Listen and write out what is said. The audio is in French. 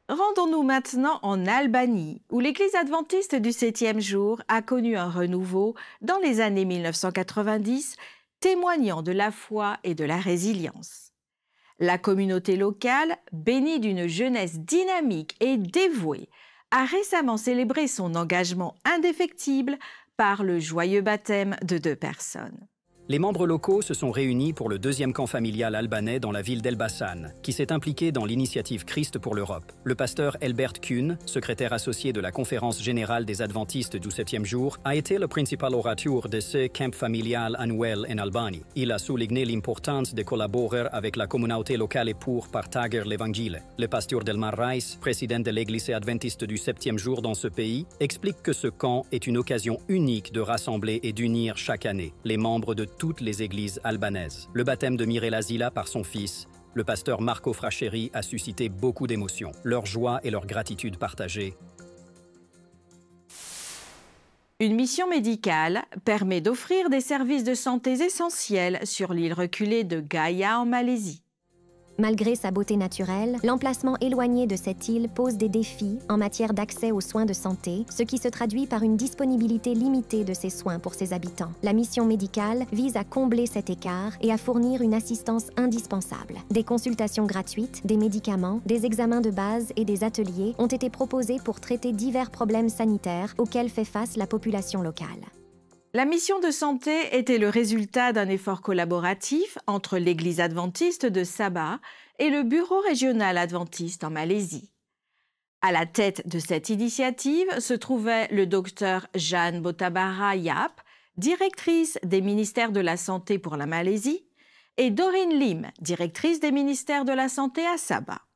Rendons-nous maintenant en Albanie, où l'Église adventiste du 7e jour a connu un renouveau dans les années 1990, témoignant de la foi et de la résilience. La communauté locale, bénie d'une jeunesse dynamique et dévouée, a récemment célébré son engagement indéfectible par le joyeux baptême de 2 personnes. Les membres locaux se sont réunis pour le 2e camp familial albanais dans la ville d'Elbasan, qui s'est impliqué dans l'initiative Christ pour l'Europe. Le pasteur Elbert Kuhn, secrétaire associé de la Conférence générale des adventistes du 7e jour, a été le principal orateur de ce camp familial annuel en Albanie. Il a souligné l'importance de collaborer avec la communauté locale pour partager l'évangile. Le pasteur Delmar Rice, président de l'Église adventiste du 7e jour dans ce pays, explique que ce camp est une occasion unique de rassembler et d'unir chaque année les membres de toutes les églises albanaises. Le baptême de Mirela Zila par son fils, le pasteur Marco Fracheri, a suscité beaucoup d'émotions. Leur joie et leur gratitude partagée. Une mission médicale permet d'offrir des services de santé essentiels sur l'île reculée de Gaïa en Malaisie. Malgré sa beauté naturelle, l'emplacement éloigné de cette île pose des défis en matière d'accès aux soins de santé, ce qui se traduit par une disponibilité limitée de ces soins pour ses habitants. La mission médicale vise à combler cet écart et à fournir une assistance indispensable. Des consultations gratuites, des médicaments, des examens de base et des ateliers ont été proposés pour traiter divers problèmes sanitaires auxquels fait face la population locale. La mission de santé était le résultat d'un effort collaboratif entre l'Église adventiste de Sabah et le Bureau régional adventiste en Malaisie. À la tête de cette initiative se trouvait le docteur Jeanne Botabara Yap, directrice des ministères de la Santé pour la Malaisie, et Doreen Lim, directrice des ministères de la Santé à Sabah.